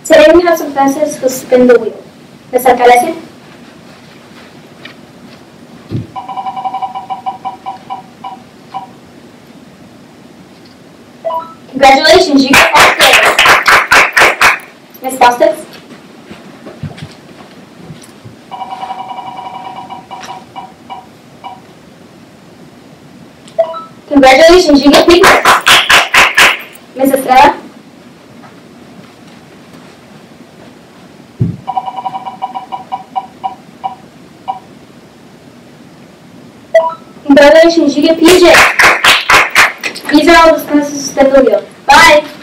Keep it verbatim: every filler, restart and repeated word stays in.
Today we have some classes who spin the wheel. Miss Alcalese? Congratulations, you get all grades. Miss Bostic? Congratulations, you get pink marks. Miss Estrella? Congratulations, you get P J. These are all the classes that go. Bye!